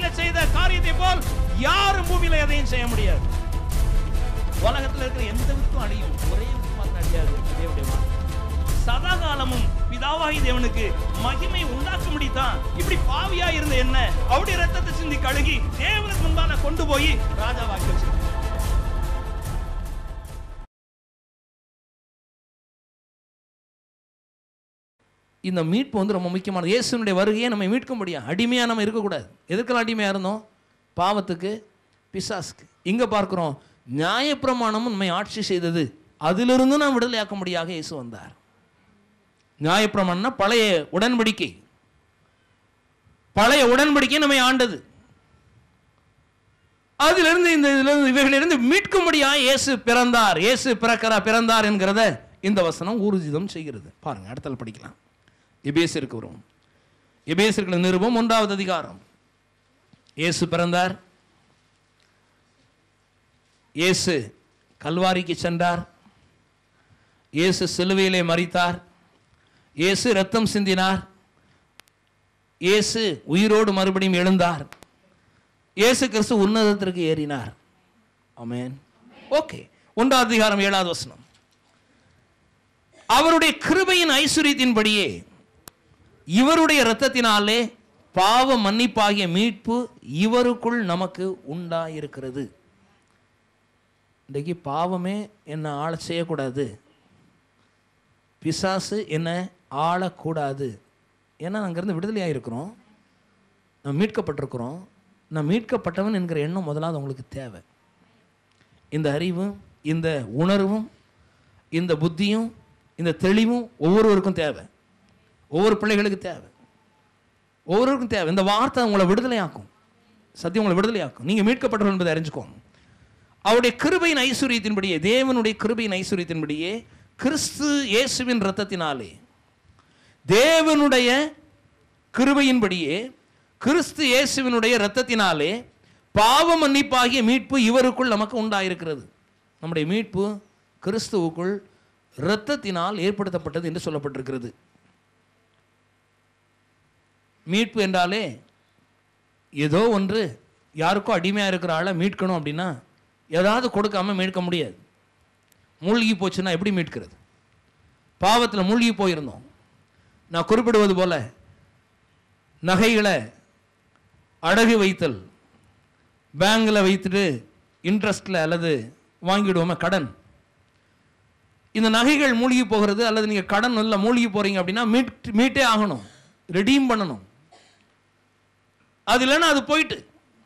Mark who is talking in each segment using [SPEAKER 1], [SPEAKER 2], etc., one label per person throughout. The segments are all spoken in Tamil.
[SPEAKER 1] கல்வாரியில செய்த காரியத்தை போல் யாரும் பூமியில எதையும் செய்ய முடியாது. உலகத்தில் இருக்கிற எந்த வித்தும் அழியும், ஒரே வித்து மாத்திரம் அழியாது. தேவனுடைய வார்த்தை சதா காலமும் பிதாவாகி தேவனுக்கு மகிமை உண்டாக்க முடித்தான். இப்படி பாவியா இருந்த என்ன அவருடைய ரத்தத்தை சிந்தி கழுகி தேவனுக்கு முன்பாக கொண்டு போய் ராஜாவாக்கி வச்சிருக்கார். இந்த மீட்பு வந்து ரொம்ப முக்கியமானது. இயேசுனுடைய வருகையை நம்ம மீட்க முடியும். அடிமையாக நம்ம இருக்கக்கூடாது. எதுக்கெல்லாம் அடிமையாக இருந்தோம்? பாவத்துக்கு, பிசாசுக்கு. இங்கே பார்க்குறோம், நியாயப்பிரமாணமும் நம்மை ஆட்சி செய்தது, அதிலிருந்து நாம் விடுதலையாக்க முடியாக இயேசு வந்தார். நியாயப்பிரமாணம்னா பழைய உடன்படிக்கை. பழைய உடன்படிக்கை நம்மை ஆண்டது. அதிலிருந்து இந்த இவைகளிலிருந்து மீட்க முடியாக இயேசு பிறந்தார். இயேசு பிறந்தார் என்கிறத இந்த வசனம் ஊர்ஜிதம் செய்கிறது. பாருங்க, அடுத்தல படிக்கலாம். எபேசியருக்கு வரும். எபேசியர்கள் நிருபம் 1வது அதிகாரம். இயேசு பிறந்தார். இயேசு கல்வாரிக்கு சென்றார். இயேசு சிலுவையிலே மரித்தார். இயேசு ரத்தம் சிந்தினார். இயேசு உயிரோடு மறுபடியும் எழுந்தார். இயேசு கிறிஸ்து உன்னதத்திற்கு ஏறினார். ஆமென். ஓகே, 1வது அதிகாரம் 7வது வசனம். அவருடைய கிருபையின் ஐஸ்வரியத்தின்படியே இவருடைய இரத்தத்தினாலே பாவ மன்னிப்பாகிய மீட்பு இவருக்குள் நமக்கு உண்டாயிருக்கிறது. இன்றைக்கு பாவமே என்ன ஆள செய்யக்கூடாது, பிசாசு என்ன ஆளக்கூடாது. ஏன்னா அங்கேருந்து விடுதலையாக இருக்கிறோம், நாம் மீட்கப்பட்டிருக்கிறோம். நான் மீட்கப்பட்டவன் என்கிற எண்ணம் முதலாவது உங்களுக்கு தேவை. இந்த அறிவும், இந்த உணர்வும், இந்த புத்தியும், இந்த தெளிவும் ஒவ்வொருவருக்கும் தேவை. ஒவ்வொரு பிள்ளைகளுக்கு தேவை, ஒவ்வொருவருக்கும் தேவை. இந்த வார்த்தை உங்களை விடுதலையாக்கும். சத்தியம் உங்களை விடுதலையாக்கும். நீங்கள் மீட்கப்பட்டவர்கள் என்பதை அறிஞ்சுக்கோங்க. அவருடைய கிருபையின் ஐஸ்வரியத்தின்படியே, தேவனுடைய கிருபையின் ஐஸ்வரியத்தின்படியே, கிறிஸ்து இயேசுவின் இரத்தத்தினாலே, தேவனுடைய கிருபையின்படியே கிறிஸ்து இயேசுவினுடைய இரத்தத்தினாலே பாவ மன்னிப்பாகிய மீட்பு இவருக்குள் நமக்கு உண்டாயிருக்கிறது. நம்முடைய மீட்பு கிறிஸ்துவுக்குள் இரத்தத்தினால் ஏற்படுத்தப்பட்டது என்று சொல்லப்பட்டிருக்கிறது. மீட்பு என்றாலே ஏதோ ஒன்று, யாருக்கோ அடிமையாக இருக்கிற ஆளை மீட்கணும் அப்படின்னா ஏதாவது கொடுக்காம மீட்க முடியாது. மூழ்கி போச்சுன்னா எப்படி மீட்கிறது? பாவத்தில் மூழ்கி போயிருந்தோம். நான் குறிப்பிடுவது போல நகைகளை அடகு வைத்தல், பேங்கில் வைத்துட்டு இன்ட்ரெஸ்டில் அல்லது வாங்கிடுவோமே கடன், இந்த நகைகள் மூழ்கி போகிறது அல்லது நீங்கள் கடன் இல்லை மூழ்கி போகிறீங்க அப்படின்னா மீட்டே ஆகணும், ரெடீம் பண்ணணும். அது இல்லைன்னா அது போயிட்டு.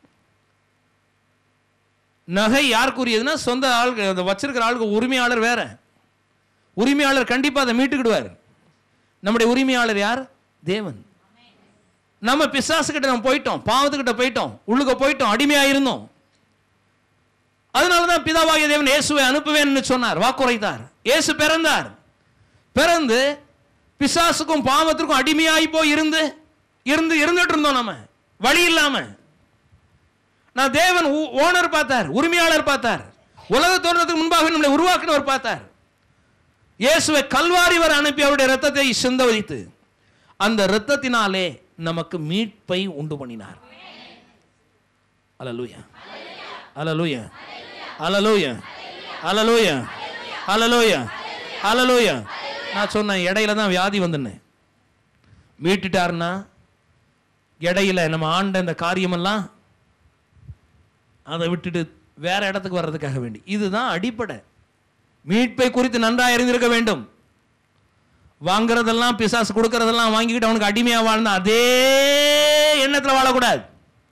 [SPEAKER 1] நகை யாருக்குரியதுன்னா சொந்த ஆளுக்கு, அதை வச்சிருக்கிற ஆளுக்கு உரிமையாளர் வேற. உரிமையாளர் கண்டிப்பாக அதை மீட்டுக்கிடுவார். நம்முடைய உரிமையாளர் யார்? தேவன். நம்ம பிசாசுக்கிட்ட நம்ம போயிட்டோம், பாவத்துக்கிட்ட போயிட்டோம், உள்ளுக்க போயிட்டோம், அடிமையாக இருந்தோம். அதனால தான் பிதாவாகிய தேவன் இயேசுவை அனுப்புவேன்னு சொன்னார், வாக்குரைத்தார். இயேசு பிறந்தார். பிறந்து பிசாசுக்கும் பாவத்திற்கும் அடிமையாகி போய் இருந்துட்டு இருந்தோம். நம்ம வழி இல்லாம. நான் தேவன் ஓனர் பார்த்தார், உரிமையாளர் பார்த்தார், உலக தோற்றத்துக்கு முன்பாக நம்மளை உருவாக்கினவர் பார்த்தார். இயேசுவை கல்வாரி வரை அனுப்பி அவருடைய இரத்தத்தை சிந்த வைத்து அந்த இரத்தத்தினாலே நமக்கு மீட்பை உண்டு பண்ணினார். அல்லேலூயா, அல்லேலூயா, அல்லேலூயா, அல்லேலூயா, அல்லேலூயா, அல்லேலூயா. நான் சொன்னேன், இடையில தான் வியாதி வந்துன்னு மீட்டுட்டாருன்னா, இடையில நம்ம ஆண்ட இந்த காரியமெல்லாம் அதை விட்டுட்டு வேற இடத்துக்கு வர்றதுக்காக வேண்டி. இதுதான் அடிப்படை. மீட்பை குறித்து நன்றாக அறிந்திருக்க வேண்டும். வாங்குறதெல்லாம் பிசாசு கொடுக்கறதெல்லாம் வாங்கிக்கிட்டு அவனுக்கு அடிமையாக வாழ்ந்தா அதே எண்ணத்தில் வாழக்கூடாது.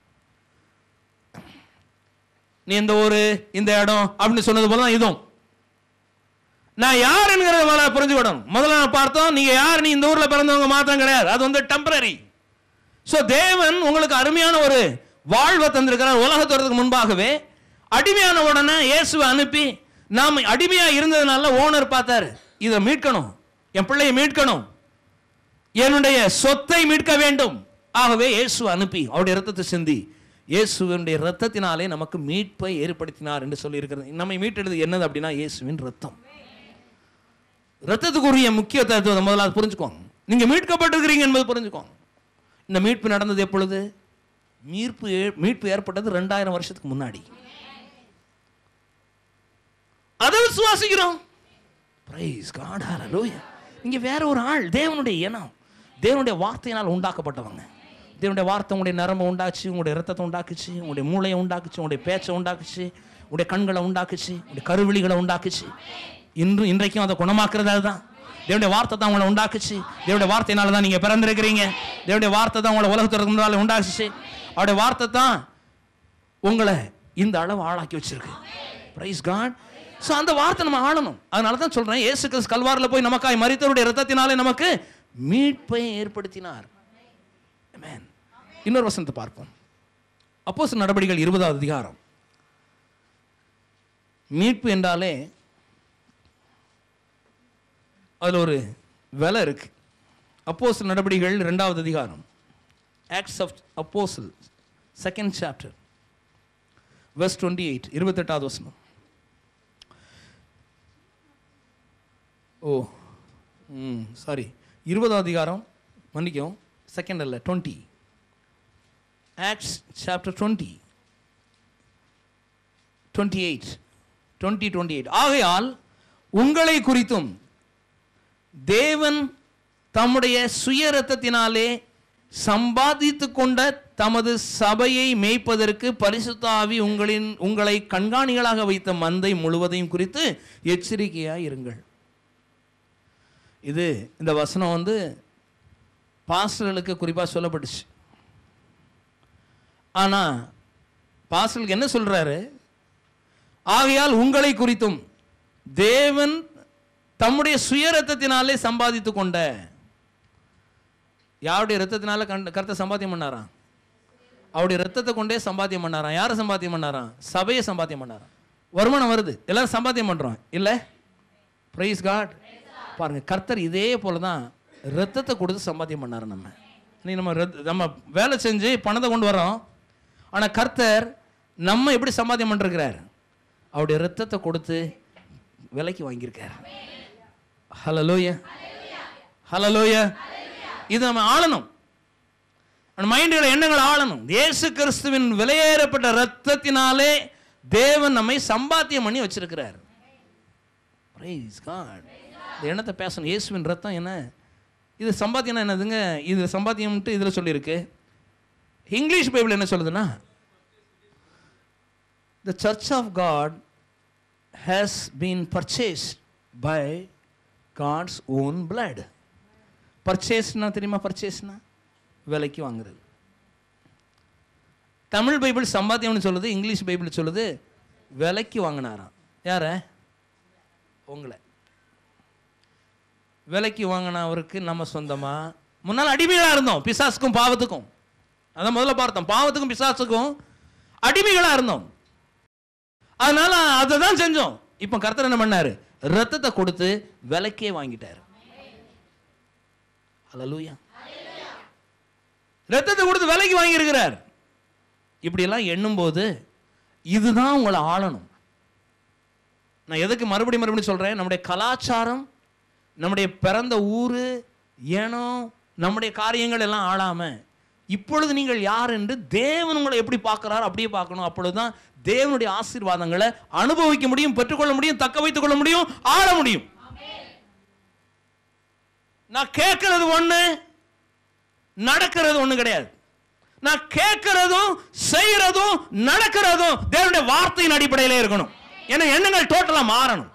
[SPEAKER 1] நீ இந்த ஊரு இந்த இடம் அப்படின்னு சொன்னது போல தான் இதுவும். நான் யார் என்கிறத புரிஞ்சுக்கிடணும். முதல்ல நான் பார்த்தோம், நீங்க யார், நீ இந்த ஊர்ல பிறந்தவங்க மாத்திரம் கிடையாது, அது வந்து டெம்பரரி. ஸோ தேவன் உங்களுக்கு அருமையான ஒரு வாழ்வை தந்திருக்கிறார். உலகத்துறதுக்கு முன்பாகவே அடிமையான உடனே இயேசுவை அனுப்பி, நாம் அடிமையா இருந்ததுனால ஓனர் பார்த்தாரு, இதை மீட்கணும், என் பிள்ளையை மீட்கணும், என்னுடைய சொத்தை மீட்க வேண்டும். ஆகவே இயேசுவை அனுப்பி அவருடைய இரத்தத்தை சிந்தி இயேசுவினுடைய இரத்தத்தினாலே நமக்கு மீட்பை ஏற்படுத்தினார் என்று சொல்லி இருக்கிறது. நம்மை மீட்டெடுது என்னது அப்படின்னா இயேசுவின் ரத்தம். ரத்தத்துக்குரிய முக்கியத்துவத்தை முதலாவது புரிஞ்சுக்கோங்க. நீங்க மீட்கப்பட்டிருக்கிறீங்க என்பது புரிஞ்சுக்கோங்க. இந்த மீட்பு நடந்தது எப்பொழுது? மீட்பு ஏற்பட்டது 2000 வருஷத்துக்கு முன்னாடி. அதை விசுவாசிக்கிறோம். பிரைஸ் காட், ஹல்லேலூயா. இங்க வேற ஒரு ஆள், தேவனுடைய இனம், தேவனுடைய வார்த்தையினால் உண்டாக்கப்பட்டவங்க. தேவனுடைய வார்த்தை உங்களுடைய நரம்பை உண்டாக்குச்சு, உங்களுடைய ரத்தத்தை உண்டாக்குச்சு, உங்களுடைய மூளையை உண்டாக்குச்சு, உங்களுடைய பேச்சை உண்டாக்குச்சு, உங்களுடைய கண்களை உண்டாக்குச்சு, உங்களுடைய கருவிழிகளை உண்டாக்குச்சு. இன்றைக்கும் அதை குணமாக்குறதால தான். தேவனுடைய வார்த்தை தான் உங்களை உண்டாக்குச்சு. தேவனுடைய வார்த்தையினால தான் நீங்கள் பிறந்திருக்கிறீங்க. தேவனுடைய வார்த்தை தான் உங்களை உலகத்துக்கு முன்னால உண்டாக்குச்சு. அவருடைய வார்த்தை தான் உங்களை இந்த அளவு ஆளாக்கி வச்சிருக்கு. Price God. ஸோ அந்த வார்த்தை நம்ம ஆளணும். அதனால தான் சொல்கிறேன், இயேசு கிறிஸ்து கல்வாரில் போய் நமக்காய் மரித்தவருடைய இரத்தத்தினாலே நமக்கு மீட்பை ஏற்படுத்தினார். ஆமென். இன்னொரு வசனத்தை பார்ப்போம். அப்போஸ்தலர் நடபடிகள் 20வது அதிகாரம். மீட்பு என்றாலே அதில் ஒரு விலை இருக்கு. அப்போஸ்தலர் நடபடிகள் 2வது அதிகாரம், Acts of Apostles 2nd chapter verse 28, 28வது வசனம். சாரி, 20வது அதிகாரம், மன்னிக்கும், 2nd அல்ல, 20, ஆக்ட்ஸ் chapter 20, 28. ஆகையால் உங்களை குறித்தும் தேவன் தம்முடைய சுய இரத்தத்தினாலே சம்பாதித்து கொண்ட தமது சபையை மேய்ப்பதற்கு பரிசுத்த ஆவி உங்களை கண்காணிகளாக வைத்த மந்தை முழுவதையும் குறித்து எச்சரிக்கையாக இருங்கள். இது இந்த வசனம் பாஸ்டர்களுக்கு குறிப்பாக சொல்லப்பட்டுச்சு. ஆனால் பாஸ்டர்களுக்கு என்ன சொல்றாரு? ஆகையால் உங்களை குறித்தும் தேவன் தம்முடைய சுய இரத்தத்தினாலே சம்பாதித்து கொண்ட. யாருடைய இரத்தத்தினால கர்த்தர் சம்பாத்தியம் பண்ணாராம்? அவருடைய இரத்தத்தை கொண்டே சம்பாத்தியம் பண்ணாராம். யாரை சம்பாத்தியம் பண்ணாராம்? சபையை சம்பாத்தியம் பண்ணாராம். வருமானம் வருது, எல்லாரும் சம்பாத்தியம் பண்ணுறோம் இல்லை? Praise God. பாருங்க, கர்த்தர் இதே போல தான் இரத்தத்தை கொடுத்து சம்பாத்தியம் பண்ணாரு. நம்ம வேலை செஞ்சு பணத்தை கொண்டு வரோம். ஆனால் கர்த்தர் நம்ம எப்படி சம்பாத்தியம் பண்ணிருக்கிறார்? அவருடைய இரத்தத்தை கொடுத்து விலைக்கு வாங்கியிருக்கார். ஹல்லேலூயா, ஹல்லேலூயா. இது நம்ம ஆளணும். மைண்டுகளை, எண்ணங்களை ஆளணும். இயேசு கிறிஸ்துவின் விலையேறப்பட்ட இரத்தத்தினாலே தேவன் நம்மை சம்பாத்தியம் பண்ணி வச்சிருக்கிறார். Praise God. இந்த எண்ணத்தை பேசணும். இயேசுவின் ரத்தம் என்ன? இது சம்பாத்தியம் என்னதுங்க? இது சம்பாத்தியம்ட்டு இதில் சொல்லியிருக்கு. இங்கிலீஷ் பைபிள் என்ன சொல்லுதுன்னா, the church of God has been purchased by God's own blood. பர்ச்சேஸ்னா தெரியுமா? பர்ச்சேஸ்னா விலைக்கு வாங்குறது. தமிழ் பைபிள் சம்பாத்தியம்னு சொல்லுது, இங்கிலீஷ் பைபிள் சொல்லுது விலைக்கு வாங்கினாராம். யார? உங்களை விலைக்கு வாங்கின அவருக்கு நம்ம சொந்தமா? முன்னால் அடிமைகளாக இருந்தோம், பிசாசுக்கும் பாவத்துக்கும். அதான் முதல்ல பார்த்தோம், பாவத்துக்கும் பிசாசுக்கும் அடிமைகளாக இருந்தோம். அதனால அதை தான் செஞ்சோம். இப்போ கர்த்தர் என்ன பண்ணாரு? ரத்தத்தை கொடுத்து விலைக்கே வாங்கிட்டாரு. ஹல்லேலூயா. ரத்தத்தை கொடுத்து விலைக்கு வாங்கி இருக்கிறார். இப்படியெல்லாம் எண்ணும் போது இதுதான் உங்களை ஆளணும். நான் எதுக்கு மறுபடியும் சொல்றேன்? நம்முடைய கலாச்சாரம், நம்முடைய பிறந்த ஊரு, ஏனோ நம்முடைய காரியங்கள் எல்லாம் ஆளாம, இப்பொழுது நீங்கள் யார் என்று தேவன் உங்களை எப்படி பார்க்கிறார் அப்படியே பார்க்கணும். அப்பொழுதுதான் தேவனுடைய ஆசீர்வாதங்களை அனுபவிக்க முடியும், பெற்றுக்கொள்ள முடியும், தக்க வைத்துக் கொள்ள முடியும், ஆள முடியும். நான் கேட்கறது ஒண்ணு, நடக்கிறது ஒண்ணு கிடையாது. நான் கேட்கிறதும் செய்யறதும் நடக்கிறதும் தேவனுடைய வார்த்தையின் அடிப்படையில் இருக்கணும். ஏன்னா எண்ணங்கள் டோட்டலா மாறணும்.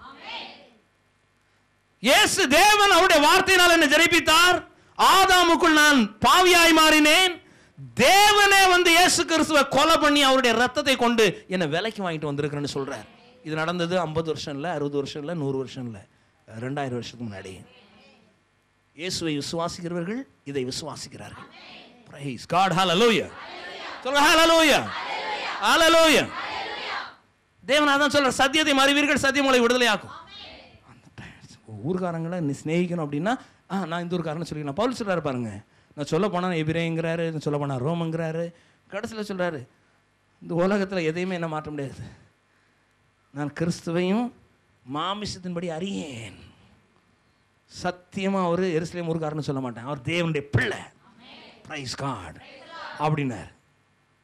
[SPEAKER 1] இயேசு தேவன் அவருடைய வார்த்தையினால் என்னை ஜெயிப்பித்தார். ஆதாமுக்குள் நான் பாவியாய் மாறினேன். தேவனே இயேசு கிறிஸ்துவை கொலை பண்ணி அவருடைய ரத்தத்தை கொண்டு என்னை விலைக்கு வாங்கிட்டு வந்திருக்கிறேன்னு சொல்றார். இது நடந்தது 50 வருஷம் இல்லை, 60 வருஷம் இல்லை, 100 வருஷம் இல்லை, 2000 வருஷத்துக்கு முன்னாடி. இயேசுவை விசுவாசிக்கிறவர்கள் இதை விசுவாசிக்கிறார்கள். Price God. ஹல்லேலூயா. சொல்லுங்க ஹல்லேலூயா, ஹல்லேலூயா. தேவன் அதான் சொல்றார், சத்தியத்தை அறிவீர்கள், சத்தியம் உங்களை விடுதலையாக்கும். ஊர்காரங்களை நீ சிநேகிக்கணும் அப்படின்னா நான் இந்த ஊர்காரன்னு சொல்லிக்கலாம். பவுல் சொல்றாரு பாருங்க, நான் சொல்ல போனால் எபிரேங்கிறாரு, சொல்ல போனால் ரோமங்கிறாரு, கடைசியில் சொல்றாரு இந்த உலகத்தில் எதையுமே என்ன மாற்ற முடியாது, நான் கிறிஸ்துவையும் மாமிசத்தின்படி அறியேன். சத்தியமாக அவர் எருசலேம் ஊர்காரன்னு சொல்ல மாட்டேன், அவர் தேவனுடைய பிள்ளை. பிரைஸ் காட் அப்படின்னார்.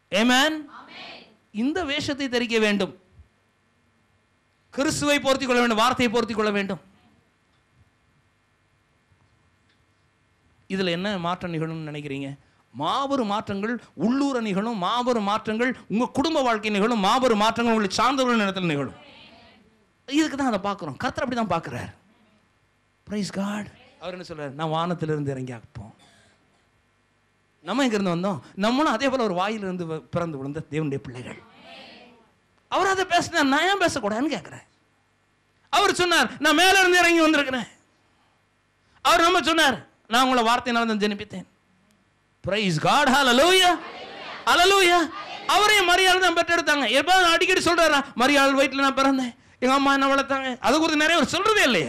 [SPEAKER 1] ஆமென். இந்த வேஷத்தை தரிக்க வேண்டும். கிறிஸ்துவை போர்த்திக் கொள்ள வேண்டும், வார்த்தையை போர்த்திக் கொள்ள வேண்டும். இதுல என்ன மாற்றம் நிகழும்னு நினைக்கிறீங்க? மாபெரும் மாற்றங்கள் உள்ளூர நிகழும், மாபெரும் மாற்றங்கள் உங்க குடும்ப வாழ்க்கை நிகழும், மாபெரும் மாற்றங்கள் உங்களை சார்ந்தவர்கள் இடத்துல நிகழும். இதுக்கு தான் அதை பார்க்குறோம். கர்த்தர் அப்படி தான் பார்க்குறார். Price God. அவர் என்ன சொல்றார்? நான் வானத்திலிருந்து இறங்கி ஆப்போம். நம்ம எங்கிருந்து வந்தோம்? நம்மளும் அதே போல ஒரு வாயிலிருந்து பிறந்து விழுந்த தேவனுடைய பிள்ளைகள். அவர் அதை பேசினார், நான் ஏன் பேசக்கூடாதுன்னு கேட்கிறேன். அவர் சொன்னார், நான் மேல இருந்து இறங்கி வந்திருக்கிறேன். அவர் நம்ம சொன்னார், நான் உங்களை வார்த்தையினால தான் ஜெனிப்பித்தேன். Price God. ஹல்லேலூயா, ஹல்லேலூயா. அவரையும் மரியாதை தான் பெற்றெடுத்தாங்க. எப்போ அடிக்கடி சொல்றாரா, மரியாள் வயிற்றில் நான் பிறந்தேன், எங்க அம்மா என்ன வளர்த்தாங்க. அது குறித்து நிறைய பேர் சொல்றதே இல்லையே.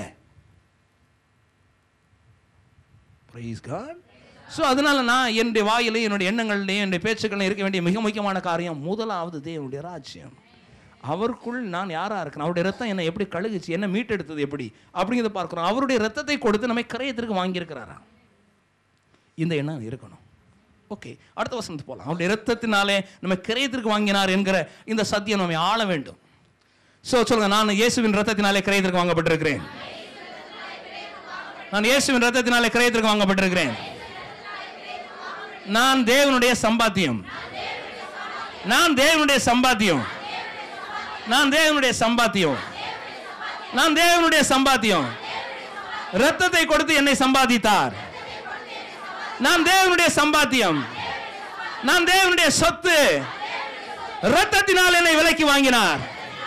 [SPEAKER 1] Price God. ஸோ அதனால நான் என்னுடைய வாயிலையும் என்னுடைய எண்ணங்கள்லையும் என்னுடைய பேச்சுக்களையும் இருக்க வேண்டிய மிக முக்கியமான காரியம், முதலாவது தேவனுடைய ராஜ்யம். அவருக்குள் நான் யாரா இருக்கேன், அவருடைய ரத்தம் என்ன எப்படி கழுகுச்சு, என்ன மீட்டெடுத்தது எப்படி அப்படிங்கிறத பார்க்கிறோம். அவருடைய ரத்தத்தை கொடுத்து நம்மை கிரயத்திற்கு வாங்கியிருக்கிறாரா, இந்த எண்ணம் இருக்கணும். ஓகே, அடுத்த வசனத்துக்கு போகலாம். அவருடைய ரத்தத்தினாலே நம்ம கிரயத்திற்கு வாங்கினார் என்கிற இந்த சத்தியம் நம்மை ஆள வேண்டும். ஸோ சொல்லுங்க, நான் இயேசுவின் ரத்தத்தினாலே கிரயத்திற்கு வாங்கப்பட்டிருக்கிறேன். நான் இயேசுவின் ரத்தத்தினாலே கிரயத்திற்கு வாங்கப்பட்டிருக்கிறேன். நான் தேவனுடைய சம்பாத்தியம். நான் தேவனுடைய சம்பாத்தியம். நான் தேவனுடைய சம்பாத்தியம். நான் தேவனுடைய சம்பாத்தியம். ரத்தத்தை கொடுத்து என்னை சம்பாதித்தார். நான் தேவனுடைய சம்பாத்தியம். நான் தேவனுடைய சொத்து. ரத்தத்தினால் என்னை விலைக்கு வாங்கினார்.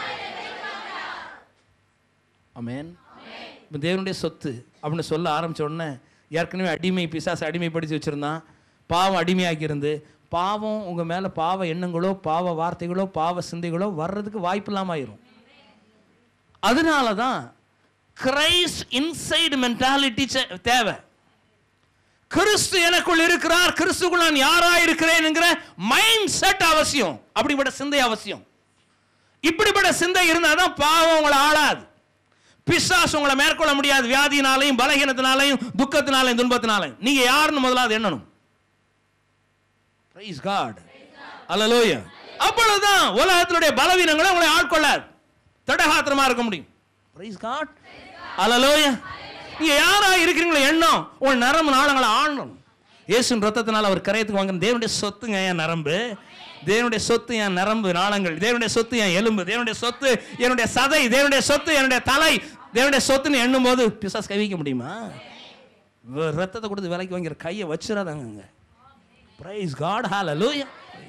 [SPEAKER 1] ஆமென். தேவனுடைய சொத்து அப்படின்னு சொல்ல ஆரம்பிச்ச உடனே, ஏற்கனவே அடிமை பிசாசு அடிமைப்படுத்தி வச்சிருந்தான், பாவம் அடிமையாக்கி இருந்து, பாவம் உங்க மேல பாவ எண்ணங்களோ பாவ வார்த்தைகளோ பாவ சிந்தைகளோ வர்றதுக்கு வாய்ப்பு இல்லாம ஆயிரும். அதனால தான் கிரைஸ்ட் இன்சைடு மென்டாலிட்டி தேவை. கிறிஸ்து எனக்குள் இருக்கிறார், கிறிஸ்துக்குள் நான் யாரா இருக்கிறேன் என்கிற மைண்ட் செட் அவசியம். அப்படிப்பட்ட சிந்தை அவசியம். இப்படிப்பட்ட சிந்தை இருந்தாதான் பாவம் உங்களை ஆளாது, பிசாசு உங்களை மேற்கொள்ள முடியாது. வியாதினாலையும் பலகீனத்தினாலையும் துக்கத்தினாலையும் துன்பத்தினாலையும் நீங்க யாருன்னு முதலாவது எண்ணணும். Price God. ஹல்லேலூயா. அப்பொழுதுதான் உலகத்தினுடைய பலவீனங்களை உங்களை ஆட்கொள்ளாது, தடகாத்திரமா இருக்க முடியும். Praise God. ஹல்லேலூயா. நீங்க யாரா இருக்கிறீங்களோ எண்ணம் உங்கள் நரம்பு நாளங்களை ஆளணும். இயேசுவின் ரத்தத்தினால் அவர் கரையத்துக்கு வாங்கின தேவனுடைய சொத்துங்க என் நரம்பு, தேவனுடைய சொத்து என் நரம்பு நாளங்கள், தேவனுடைய சொத்து என் எலும்பு, தேவனுடைய சொத்து என்னுடைய சதை, தேவனுடைய சொத்து என்னுடைய தலை, தேவனுடைய சொத்துன்னு எண்ணும் போது பிசாசு கைவிக்க முடியுமா? ரத்தத்தை கொடுத்து விலைக்கு வாங்கிற கையை வச்சிடாதாங்க. Praise God. ஹல்லேலூயா.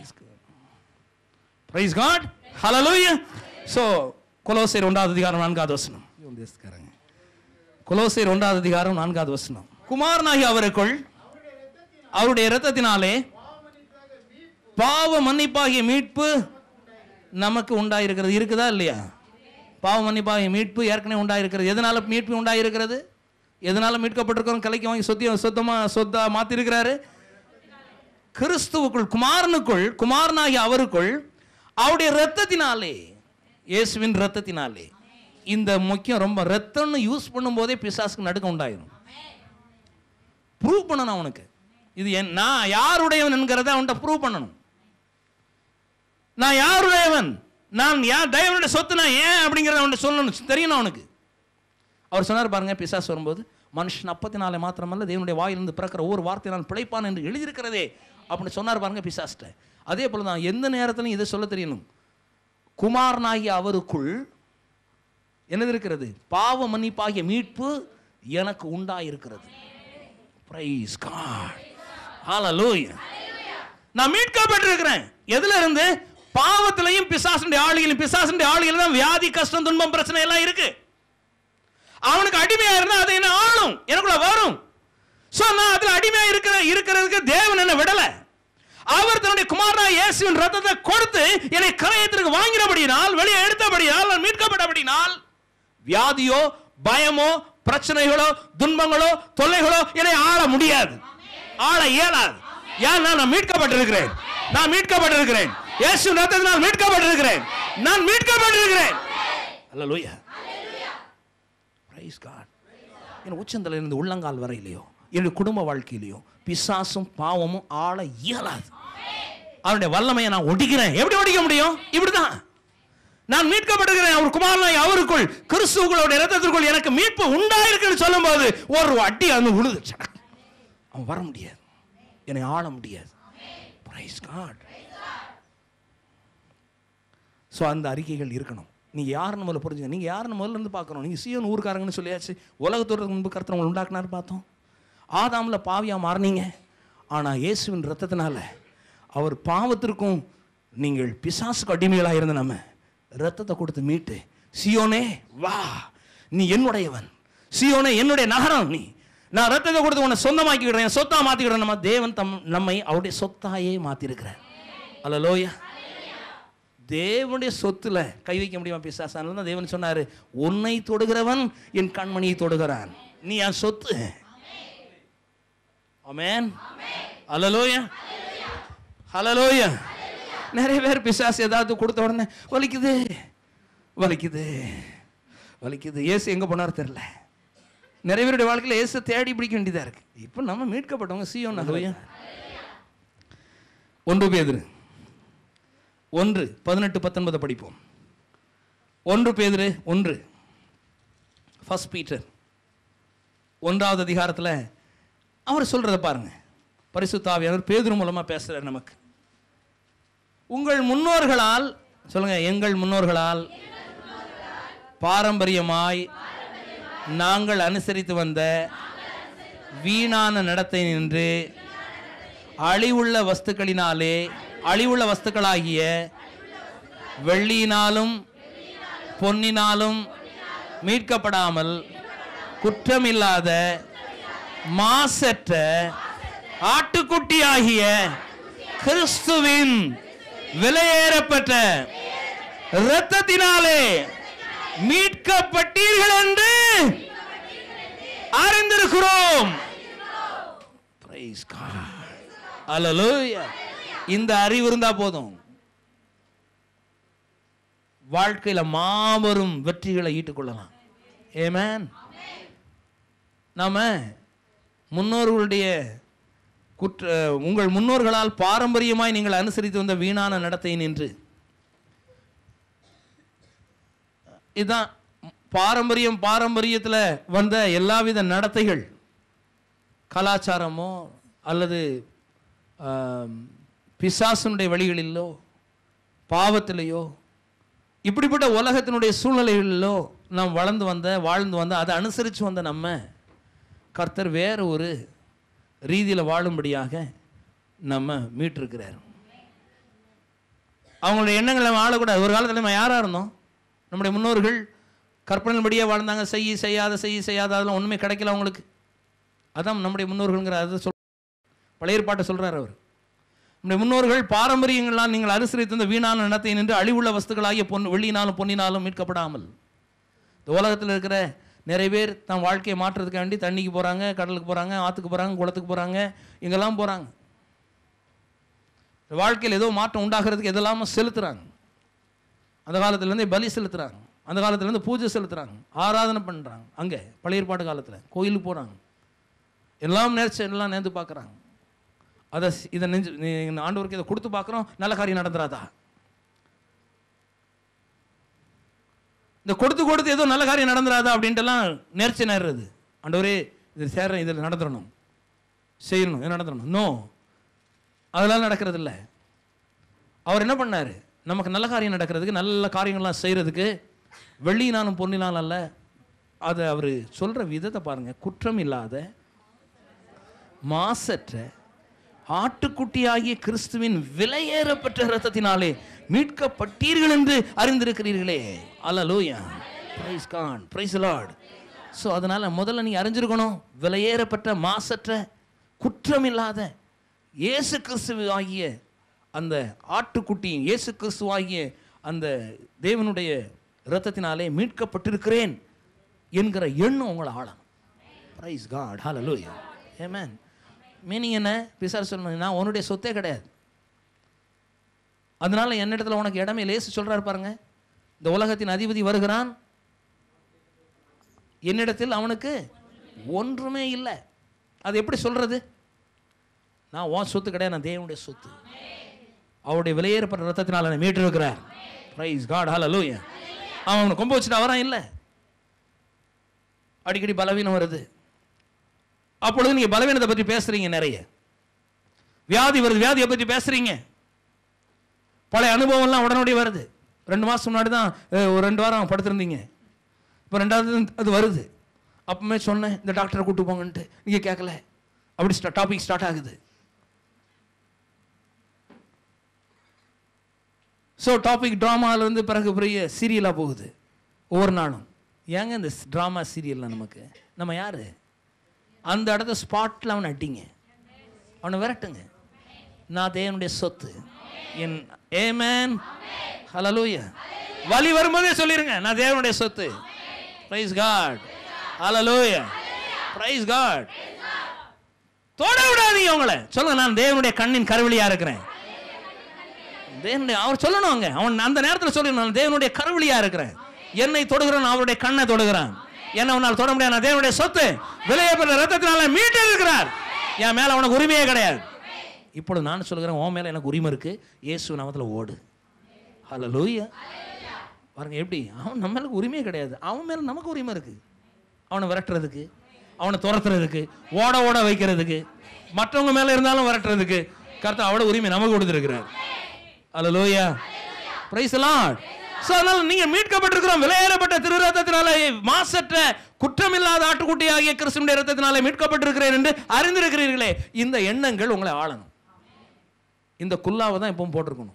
[SPEAKER 1] Praise God. ஹல்லேலூயா. சோ கொலோசியர் 1வது அதிகாரம் 4வது வசனம். கொலோசியர் 1வது அதிகாரம் 4வது வசனம். குமாரனாகிய அவருக்குள் அவருடைய இரத்தத்தினாலே பாவ மன்னிப்பாகிய மீட்பு நமக்கு உண்டாயிருக்கிறது. இருக்குதா இல்லையா? பாவ மன்னிப்பாகிய மீட்பு ஏற்கனவே உண்டாயிருக்கிறது. எதனால மீட்பு உண்டாயிருக்கிறது? எதனால மீட்கப்பட்டிருக்கிறோம்? கலைக்கு வாங்கி சொத்தா மாத்தி இருக்கிறாரு. கிறிஸ்துவுக்குள், குமாரனுக்குள், குமாரனாகிய அவருக்குள் அவருடைய இரத்தத்தினாலே, இயேசுவின் இரத்தத்தினாலே. இந்த முக்கியம் ரொம்ப. ரத்தம்னு யூஸ் பண்ணும் போதே பிசாசுக்கு நடுக்கம் உண்டாயிரும். ப்ரூவ் பண்ணணும் அவனுக்கு, இது நான் யாருடையவன் என்கிறத அவன்கிட்ட ப்ரூவ் பண்ணணும். நான் யாருடையவன், நான் தேவனுடைய சொத்து, நான் ஏன் அப்படிங்கிறத அவன்கிட்ட சொல்லணும், தெரியணும் அவனுக்கு. அவர் சொன்னார் பாருங்க, பிசாசு வரும்போது, மனுஷன் அப்பத்தினாலே மாத்திரமல்ல தேவனுடைய வாயிலிருந்து பிறக்கிற ஒவ்வொரு வார்த்தையினால் பிழைப்பான் என்று எழுதியிருக்கிறதே அப்படின்னு சொன்னார் பாருங்க பிசாஸ்ட. அதே போல தான் எந்த நேரத்திலும் இதை சொல்ல தெரியணும். குமாரனாகிய அவருக்குள் என்னது இருக்கிறது? பாவ மன்னிப்பாகிய மீட்பு எனக்கு உண்டாயிருக்கிறது. Praise God. ஹல்லேலூயா. நான் மீட்கப்பட்டிருக்கிறேன். எதுல இருந்து? பாவத்திலையும் பிசாசுடைய ஆளுகையிலும். பிசாசுடைய ஆளுகையில தான் வியாதி, கஷ்டம், துன்பம், பிரச்சனை எல்லாம் இருக்கு. அவனுக்கு அடிமையா இருந்தா அது என்ன ஆளும், எனக்குள்ள வரும். சோ நான் அதுல அடிமையா இருக்கிறதுக்கு தேவன் என்ன விடல. அவர் தன்னுடைய குமாரனாகிய இயேசுவின் ரத்தத்தை கொடுத்து என்னை கிரயத்திற்கு வாங்கினபடியினால், வெளியே எடுத்தபடியால், நான் மீட்கப்பட்டபடியினால் வியாதியோ பயமோ பிரச்சனைகளோ துன்பங்களோ தொல்லைகளோ என்னை ஆள முடியாது, ஆள இயலாது. ஏன்? நான் மீட்கப்பட்டிருக்கிறேன். நான் மீட்கப்பட்டிருக்கிறேன். இயேசுவின் ரத்தத்தினால் மீட்கப்பட்டிருக்கிறேன். நான் மீட்கப்பட்டிருக்கிறேன். ஹல்லேலூயா. Praise God. என் உச்சந்தலையிலிருந்து உள்ளங்கால் வரையிலையோ என்னுடைய குடும்ப வாழ்க்கையிலையோ பிசாசும் பாவமும் ஆள இயலாது. அவருடைய வல்லமையை நான் ஒடிக்கிறேன். எப்படி ஒடிக்க முடியும்? இப்படிதான். நான் மீட்கப்படுகிறேன், அவர் குமாரனாய் அவருக்குள் கிறிஸ்துவுடைய இரத்தத்திற்குள் எனக்கு மீட்பு உண்டாயிருக்குன்னு சொல்லும் போது ஒரு அடி அங்க விழுது. அவன் வர முடியாது, என்னை ஆள முடியாது. Praise God. ஸோ அந்த அறிக்கைகள் இருக்கணும். நீங்கள் யாருன்னு முதல்ல புரிஞ்சுங்க. நீங்கள் யாருன்னு முதல்ல இருந்து பார்க்கணும். நீங்கள் சீயோன் ஊருக்காரங்கன்னு சொல்லியாச்சு. உலகத்தோடு முன்பு கர்த்தர் உங்களை உண்டாக்குனாரு பார்த்தோம். ஆதாமில் பாவியாக மாறினீங்க. ஆனால் இயேசுவின் ரத்தத்தினால அவர் பாவத்திற்கும் நீங்கள் பிசாசுக்கு அடிமைகளாக இருந்த நம்ம ரத்தத்தை கொடுத்து மீட்டு, சீயோனே வா, நீ என்னுடையவன், சீயோனே என்னுடைய நகரம், நீ நான் ரத்தத்தை கொடுத்து உன்னை சொந்தமாக்கிக்கிறேன், சொத்தா மாற்றிக்கிறேன். நம்ம தேவன் நம்மை அவருடைய சொத்தாயே மாற்றிருக்கிறார். அல்லேலூயா. தேவனுடைய சொத்துல கை வைக்க முடியுமா பிசாசு? அதனால தான் தேவன் சொன்னாரு, உன்னை தொடுகிறவன் என் கண்மணியை தொடுகிறான், நீ என் சொத்து. ஆமென். அல்லேலூயா. அல்லேலூயா. நிறைய பேர் பிசாசு ஏதாவது கொடுத்த உடனே வலிக்குது வலிக்குது வலிக்குது. இயேசு எங்க போனார் தெரியல. நிறைய பேருடைய வாழ்க்கையில் இயேசு தேடி பிடிக்க வேண்டியதா இருக்கு. இப்போ நம்ம மீட்கப்பட்டவங்க சீயோன் நகரம். 1 பேதுரு 1:18-19 படிப்போம். 1 பேதுரு 1, ஃபர்ஸ்ட் பீட்டர் 1வது அதிகாரத்தில் அவர் சொல்றத பாருங்க. பரிசுத்த ஆவியானவர் பேதுரு மூலமா பேசுறார் நமக்கு. உங்கள் முன்னோர்களால், சொல்லுங்க, எங்கள் முன்னோர்களால் பாரம்பரியமாய் நாங்கள் அனுசரித்து வந்த வீணான நடத்தை நின்று அழிவுள்ள வஸ்துக்களினாலே, அழிவுள்ள வஸ்துக்களாகிய வெள்ளியினாலும் பொன்னினாலும் மீட்கப்படாமல் குற்றமில்லாத மாசற்ற ஆட்டுக்குட்டியாகிய கிறிஸ்துவின் விலையேறப்பட்ட இரத்தத்தினாலே மீட்கப்பட்டீர்கள் என்று அறிந்திருக்கிறோம். Praise God. Hallelujah. இந்த அறிவு இருந்தா போதும், வாழ்க்கையில மாபெரும் வெற்றிகளை ஈட்டுக் கொள்ளலாம். ஆமென். நாம முன்னோர்களுடைய உங்கள் முன்னோர்களால் பாரம்பரியமாய் நீங்கள் அனுசரித்து வந்த வீணான நடத்தை நின்று, இதுதான் பாரம்பரியத்தில் வந்த எல்லாவித நடத்தைகள், கலாச்சாரமோ அல்லது பிசாசுனுடைய வழிகளிலோ பாவத்திலேயோ இப்படிப்பட்ட உலகத்தினுடைய சூழ்நிலைகளிலோ நாம் வாழ்ந்து வந்த அதை அனுசரித்து வந்த நம்ம கர்த்தர் வேறு ஒரு ரீதியில் வாழும்படியாக நம்ம மீட்டிருக்கிறார். அவங்களுடைய எண்ணங்களை வாழக்கூடாது. ஒரு காலத்தில் நம்ம யாராக இருந்தோம்? நம்முடைய முன்னோர்கள் கற்பனையின்படியே வாழ்ந்தாங்க. செய்யாத அதெல்லாம் ஒன்றுமே கிடைக்கல அவங்களுக்கு. அதான் நம்முடைய முன்னோர்கள்ங்கிற அதை பழைய ஏற்பாட்டை சொல்கிறார் அவர். நம்முடைய முன்னோர்கள் பாரம்பரியங்கள்லாம் நீங்கள் அனுசரித்து இந்த வீணான நடத்தை நின்று அழிவுள்ள வஸ்துக்களாகிய வெள்ளியினாலும் பொன்னினாலும் மீட்கப்படாமல். இந்த உலகத்தில் இருக்கிற நிறைய பேர் தன் வாழ்க்கையை மாற்றுறதுக்கு வேண்டி தண்ணிக்கு போகிறாங்க, கடலுக்கு போகிறாங்க, ஆற்றுக்கு போகிறாங்க, குளத்துக்கு போகிறாங்க, இங்கெல்லாம் போகிறாங்க. வாழ்க்கையில் ஏதோ மாற்றம் உண்டாகிறதுக்கு எதெல்லாம செலுத்துகிறாங்க. அந்த காலத்துலேருந்தே பலி செலுத்துகிறாங்க, அந்த காலத்துலேருந்து பூஜை செலுத்துகிறாங்க, ஆராதனை பண்ணுறாங்க. அங்கே பழைய ஏற்பாடு காலத்தில் கோயிலுக்கு போகிறாங்க, எல்லாம் நேர்ந்து பார்க்குறாங்க. இதை ஆண்டவருக்கு இதை கொடுத்து பார்க்குறோம், நல்ல காரியம் நடந்துராதா? இந்த கொடுத்து ஏதோ நல்ல காரியம் நடந்துராதா அப்படின்ட்டுலாம் நேர்ச்சி நேர்றது. ஆண்டவரே இது சேர்றேன், இதில் நடந்துடணும், செய்யணும், இது நடந்துடணும். நோ, அதெல்லாம் நடக்கிறது இல்லை. அவர் என்ன பண்ணார்? நமக்கு நல்ல காரியம் நடக்கிறதுக்கு, நல்ல காரியங்கள்லாம் செய்கிறதுக்கு வெள்ளியினாலும் பொன்னினாலும் அல்ல, அதை அவர் சொல்கிற விதத்தை பாருங்கள். குற்றம் இல்லாத மாசற்ற ஆட்டுக்குட்டியாகிய கிறிஸ்துவின் விலையேறப்பட்ட இரத்தத்தினாலே மீட்கப்பட்டீர்கள் என்று அறிந்திருக்கிறீர்களே. அல்லேலூயா. Praise God, praise the Lord. So அதனால் முதல்ல நீங்கள் அறிஞ்சிருக்கணும், விலையேறப்பட்ட மாசற்ற குற்றமில்லாத இயேசு கிறிஸ்து ஆகிய அந்த ஆட்டுக்குட்டி, இயேசு கிறிஸ்து ஆகிய அந்த தேவனுடைய இரத்தத்தினாலே மீட்கப்பட்டிருக்கிறேன் என்கிற எண்ணம் உங்களை ஆளணும். Praise God. ஹல்லேலூயா. ஆமென். மீனிங் என்ன? பிசாசு சொல்லணும், நான் உன்னுடைய சொத்தே கிடையாது, அதனால என்னிடத்துல உனக்கு இடமே லேசு சொல்றாரு பாருங்க. இந்த உலகத்தின் அதிபதி வருகிறான், என்னிடத்தில் அவனுக்கு ஒன்றுமே இல்லை. அது எப்படி சொல்றது? நான் உன் சொத்து கிடையாது, நான் தேவனுடைய சொத்து. அவருடைய விலையேறப்பட்ட ரத்தத்தினால் என்னை மீட்டிருக்கிறார். பிரைஸ் காட், ஹல்லேலூயா. அவன் கொம்பு வச்சுட்டு அவரான் இல்லை. அடிக்கடி பலவீனம் வருது. அப்பொழுது நீங்க பலவீனத்தை பற்றி பேசுறீங்க, நிறைய வியாதி வருது, வியாதியை பற்றி பேசுறீங்க. பழைய அனுபவம்லாம் உடனடியே வருது. 2 மாசம் முன்னாடி தான் ஒரு 2 வாரம் படுத்திருந்தீங்க, இப்போ 2வது அது வருது. அப்பவுமே சொன்னேன் இந்த டாக்டரை கூட்டு போங்கன்ட்டு, நீங்க கேட்கல. அப்படி டாபிக் ஸ்டார்ட் ஆகுது. ஸோ டாபிக் ட்ராமாவில் வந்து பிறகு பெரிய சீரியலாக போகுது ஒவ்வொரு நாளும். ஏங்க இந்த ட்ராமா சீரியல்லாம் நமக்கு? நம்ம யாரு? அந்த இடத்த ஸ்பாட்டில் அவனை அட்டிங்க, அவனை விரட்டுங்க. நான் தேவனுடைய சொத்து. என் ஆமென், ஹல்லேலூயா. வலி வரும்போதே சொல்லிருங்க, நான் தேவனுடைய சொத்து. பிரைஸ் காட், ஹல்லேலூயா, பிரைஸ் காட். தொட விடாதீங்க உங்களை. சொல்லுங்க, நான் தேவனுடைய கண்ணின் கருவிலியா இருக்கிறேன். அவர் சொல்லணும், அவன் அந்த நேரத்தில் சொல்லணும், நான் தேவனுடைய கருவிலியா இருக்கிறேன். என்னை தொடுகிறான், அவருடைய கண்ணை தொடுகிறான். என்ன அவனால் தொட முடியாது. நான் தேவனுடைய சொத்து, விலையேறப்பட்ட ரத்தத்தினால மீட்டு இருக்கிறார். என் மேல அவனுக்கு உரிமையே கிடையாது. இப்பொழுது நான் சொல்கிறேன், உன் மேல எனக்கு உரிமை இருக்கு. இயேசு நாமத்தில் ஓடு. ஹல்லேலூயா. பாருங்க எப்படி, அவன் நம்ம மேல உரிமையே கிடையாது, அவன் மேல நமக்கு உரிமை இருக்கு. அவனை விரட்டுறதுக்கு, அவனை துரத்துறதுக்கு, ஓட ஓட வைக்கிறதுக்கு, மற்றவங்க மேல இருந்தாலும் விரட்டுறதுக்கு கர்த்தர் அவட உரிமை நமக்கு கொடுத்திருக்கிறார். ஹல்லேலூயா, பிரைஸ் தி லார்ட். சோ அதனால நீங்க மீட்கப்பட்டிருக்கிறோம், விலையேறப்பட்ட திரு ரத்தத்தினாலே, மாசற்ற குற்றமில்லாத ஆட்டுக்குட்டியாகிய கிறிஸ்துவின் ரத்தத்தினாலே மீட்கப்பட்டிருக்கிறேன் என்று அறிந்திருக்கிறீர்களே. இந்த எண்ணங்கள் உங்களை ஆளணும். இந்த குல்லாவை தான் எப்பவும் போட்டிருக்கணும்.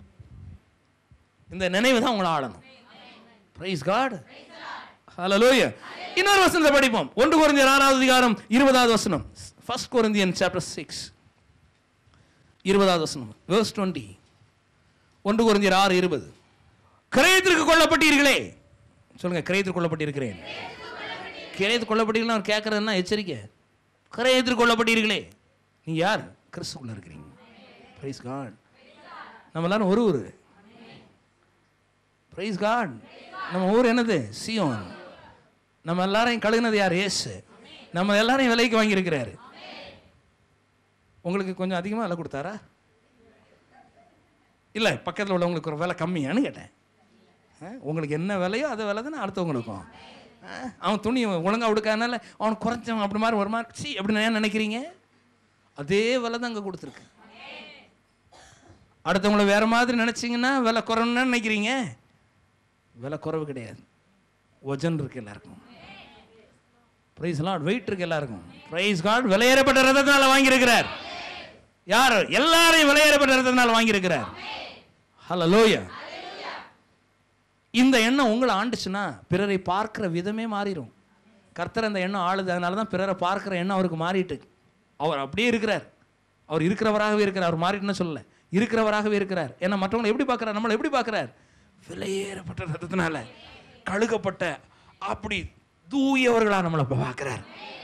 [SPEAKER 1] இந்த நினைவு தான் உங்களை ஆளணும். பிரைஸ் காட், ஹல்லேலூயா. இன்னொரு வசனத்தை படிப்போம். 1 கொரிந்தியர் 6வது அதிகாரம் 20வது வசனம். 1 Corinthians chapter 6 20வது வசனம், verse 20. 1 கொரிந்தியர் 6:20. கிரயத்திற்கு கொள்ளப்பட்டீர்களே. சொல்லுங்க, கிரயத்திற்கு கொள்ளப்பட்டிருக்கிறேன். கிரயத்திற்கு கொள்ளப்பட்டீர்கள் கேட்கறதுன்னா எச்சரிக்கை. கிரயத்திற்கு கொள்ளப்பட்டீர்களே. நீங்க யார்? கிறிஸ்துக்குள்ள இருக்கிறீங்க. Praise God. நம்ம எல்லாரும் ஒரு ஊர். Praise God. நம்ம ஊர் என்னது? சியோன். நம்ம எல்லாரையும் கழுகுனது யார்? இயேசு. நம்ம எல்லாரையும் விலைக்கு வாங்கி இருக்கிறாரு. உங்களுக்கு கொஞ்சம் அதிகமாக விலை கொடுத்தாரா? இல்லை, பக்கத்தில் உள்ளவங்களுக்கு ஒரு விலை கம்மியானு கேட்டேன். உங்களுக்கு என்ன விலையோ அதை விலை தானே அடுத்தவங்களுக்கும். அவன் துணி ஒழுங்காக உடுக்காதனால அவன் குறைச்சவன் அப்படி மாதிரி ஒரு மாதிரி சி அப்படின்னு ஏன் நினைக்கிறீங்க? அதே விலை தான் அங்கே கொடுத்துருக்கு. அடுத்தவங்கள வேற மாதிரி நினைச்சிங்கன்னா விலை குறைன்னு நினைக்கிறீங்க. விலை குறைவு கிடையாது. வஜன் இருக்கு எல்லாருக்கும். Price Lord. வெயிட் இருக்கு எல்லாருக்கும். Price God. விலையேறப்பட்ட ரத்தத்தினால வாங்கியிருக்கிறார். யார்? எல்லாரையும் விலையேறப்பட்ட ரத்தத்தினால வாங்கியிருக்கிறார். ஹல்லேலூயா. இந்த எண்ணம் உங்களை ஆண்டுச்சுன்னா பிறரை பார்க்கிற விதமே மாறிடும். கர்த்தர் அந்த எண்ணம் ஆளுது. அதனால தான் பிறரை பார்க்கிற எண்ணம் அவருக்கு மாறிட்டு. அவர் அப்படியே இருக்கிறார். அவர் இருக்கிறவராகவே இருக்கிறார். அவர் மாறிட்டுன்னு சொல்லலை, இருக்கிறவராகவே இருக்கிறார். ஏன்னா மற்றவங்களை எப்படி பார்க்குறார்? நம்மளை எப்படி பார்க்குறார்? விலையேறப்பட்ட ரத்தத்தினால கழுகப்பட்ட அப்படி தூயவர்களா நம்மளை பார்க்கிறார்.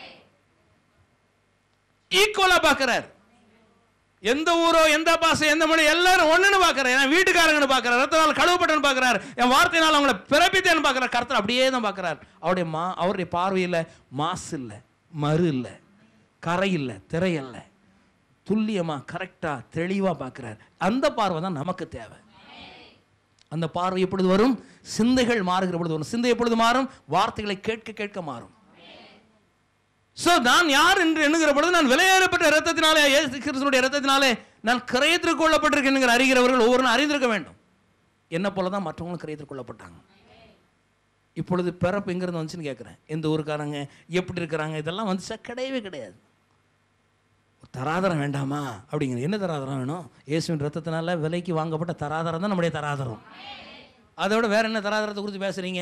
[SPEAKER 1] ஈக்குவலா பார்க்கிறார். எந்த ஊரோ, எந்த பாசை, எந்த மொழி, எல்லாரும் ஒண்ணுன்னு பார்க்கிறார். என் வீட்டுக்காரங்கன்னு பார்க்கிறார், ரத்தத்தால் கழுவப்பட்டன்னு பார்க்கிறார், என் வார்த்தையினால் அவங்களை பிறப்பித்தேன்னு பார்க்கிறார். கர்த்தர் அப்படியே தான் பார்க்கிறார். அவருடைய பார்வையில் மாசு இல்லை, மறு இல்லை, கரை இல்லை, திரை இல்லை, துல்லியமா கரெக்டா தெளிவா பார்க்கிறார். அந்த பார்வை தான் நமக்கு தேவை. அந்த பார்வை எப்பொழுது வரும்? சிந்தைகள் மாறுகிற பொழுது வரும். சிந்தை எப்பொழுது மாறும்? வார்த்தைகளை கேட்க கேட்க மாறும். சோ நான் யார் என்று எண்ணுகிற பொழுது, நான் விலையேறப்பட்ட இரத்தத்தினாலே, இயேசு கிறிஸ்துவினுடைய இரத்தத்தினாலே நான் கிரயத்திற்கு கொள்ளப்பட்டிருக்கேன் அறிகிறவர்கள் ஒவ்வொரு அறிந்திருக்க வேண்டும். என்ன போல தான் மற்றவங்களும் கிரயத்திற்கு கொள்ளப்பட்டாங்க. இப்பொழுது பிறப்பு எங்கிருந்து வந்துச்சுன்னு கேட்குறேன். எந்த ஊருக்காரங்க எப்படி இருக்கிறாங்க இதெல்லாம் வந்துச்சா? கிடையவே கிடையாது. தராதரம் வேண்டாமா அப்படிங்கிறது. என்ன தராதரம் வேணும்? இயேசுவின் ரத்தத்தினால விலைக்கு வாங்கப்பட்ட தராதரம் தான் நம்முடைய தராதரம். அதை விட வேற என்ன தராதரத்தை குறித்து பேசுறீங்க?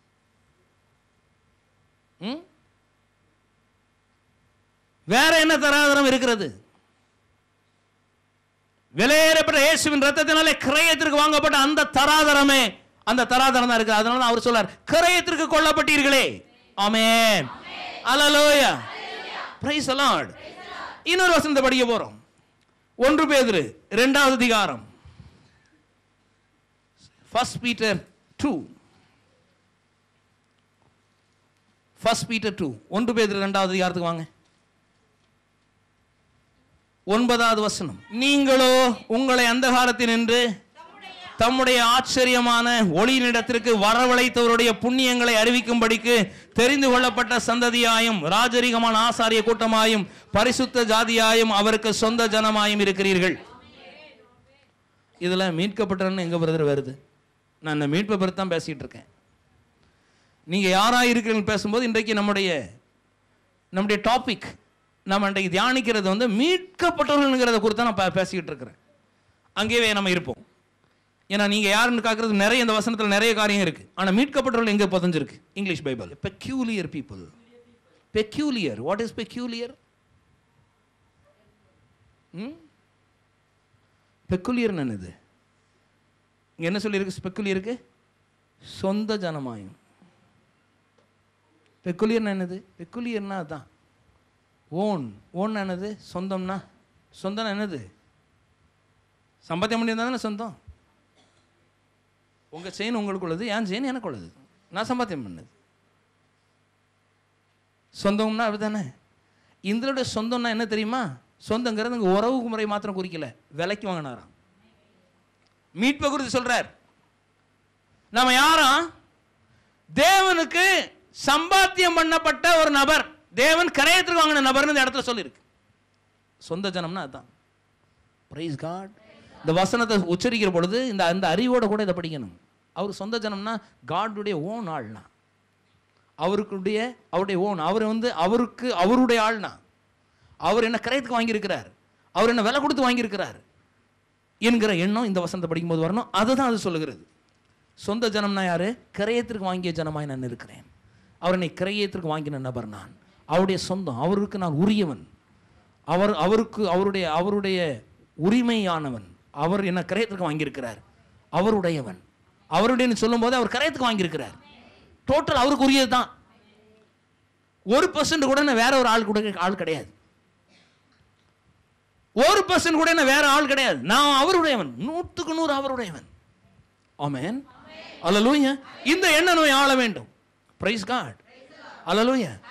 [SPEAKER 1] வேற என்ன தராதரம் இருக்கிறது? விலையேறப்பட்ட இயேசுவின் ரத்தத்தினாலே கிரயத்திற்கு வாங்கப்பட்ட அந்த தராதரமே, அந்த தராதரம் தான் இருக்கு. அதனால அவர் சொல்றார், கிரயத்திற்கு கொள்ளப்பட்டீர்களே. ஆமென், அல்லேலூயா, பிரைஸ் தி லார்ட். இன்னொரு வசனத்தை படிக்க போறோம். 1 பேதுரு 2வது அதிகாரம், 1 Peter 2. 1 Peter 2. 1 பேதுரு 2வது அதிகாரத்துக்கு வாங்க. 9வது வசனம், நீங்களோ உங்களை அந்தகாரத்தினின்று தம்முடைய ஆச்சரியமான ஒளியினிடத்திற்கு வரவழைத்தவருடைய புண்ணியங்களை அறிவிக்கும்படிக்கு தெரிந்து கொள்ளப்பட்ட சந்ததியாயும் ராஜரிகமான ஆசாரிய கூட்டமாயும் பரிசுத்த ஜாதியாயும் அவருக்கு சொந்த ஜனமாயும் இருக்கிறீர்கள். இதெல்லாம் மீட்கப்பட்டன்னு எங்க பிரதர் வருது? நான் இந்த மீட்பை பற்றி தான் பேசிட்டு இருக்கேன். நீங்க யாரா இருக்கிறீங்கன்னு பேசும்போது இன்றைக்கு நம்முடைய டாபிக் நம்ம இன்றைக்கு தியானிக்கிறது வந்து மீட்கப்பட்டவர்கள்ங்கிறத குறித்து நான் பேசிக்கிட்டு இருக்கிறேன். அங்கேயே நம்ம இருப்போம். ஏன்னா நீங்க யாருன்னு காக்கிறது நிறைய, இந்த வசனத்தில் நிறைய காரியம் இருக்கு. ஆனால் மீட்கப்பட்டவர்கள் எங்கே புதஞ்சிருக்கு? English Bible. Peculiar people. Peculiar. What is peculiar? Peculiar என்னது? இங்கே என்ன சொல்லியிருக்கு? பெக்குலியருக்கு சொந்த ஜனமாயும். பெக்குலியர் என்னது? பெக்குலியர்னா அதுதான் ஓன். ஓன் என்னது? சொந்தம்னா. சொந்தம் என்னது? சம்பாத்தியம் பண்ணியிருந்தா தானே சொந்தம். உங்கள் செயின் உங்களுக்கு உள்ளது, என் செயின் எனக்கு உள்ளது, நான் சம்பாத்தியம் பண்ணது. சொந்தம்னா அப்படி தானே. இதனுடைய சொந்தம்னா என்ன தெரியுமா? சொந்தங்கிறது இங்கே உறவு முறை மாத்திரம் குறிக்கல, விலைக்கு வாங்கினாராம். மீட்பை குறித்து சொல்றார். நம்ம யாரும் தேவனுக்கு சம்பாத்தியம் பண்ணப்பட்ட ஒரு நபர், தேவன் கரையத்திற்கு வாங்கின நபர்னு இந்த இடத்துல சொல்லியிருக்கு. சொந்த ஜனம்னா அதுதான். Praise God. இந்த வசனத்தை உச்சரிக்கிற பொழுது இந்த அறிவோட கூட இதை படிக்கணும். அவர் சொந்த ஜனம்னா காடுடைய ஓன் ஆள்னா, அவருடைய ஓன். அவர் வந்து அவருடைய ஆள்னா, அவர் என்ன கரையத்துக்கு வாங்கியிருக்கிறார், அவர் என்ன விலை கொடுத்து வாங்கியிருக்கிறார் என்கிற எண்ணம் இந்த வசனத்தை படிக்கும்போது வரணும். அதுதான் அது சொல்லுகிறது. சொந்த ஜனம்னா யாரு? கரையத்திற்கு வாங்கிய ஜனமாய் நான் இருக்கிறேன். அவர் என்னை கரையத்திற்கு வாங்கின நபர் நான். அவருடைய சொந்தம். அவருக்கு நான் உரியவன். அவருக்கு அவருடைய உரிமையானவன். அவர் என்ன கரையத்திற்கு வாங்கியிருக்கிறார். அவருடையவன். அவருடைய சொல்லும் போது அவர் கரையத்துக்கு வாங்கியிருக்கிறார். டோட்டல் அவருக்கு உரியது தான். 1% கூட வேற ஒரு ஆள் கிடையாது. 1% கூட வேற ஆள் கிடையாது. நான் அவருடையவன், 100க்கு 100 அவருடையவன். ஆமென். அல்லேலூயா. இந்த எண்ணம் நோய் ஆள வேண்டும். Praise God. அல்லேலூயா.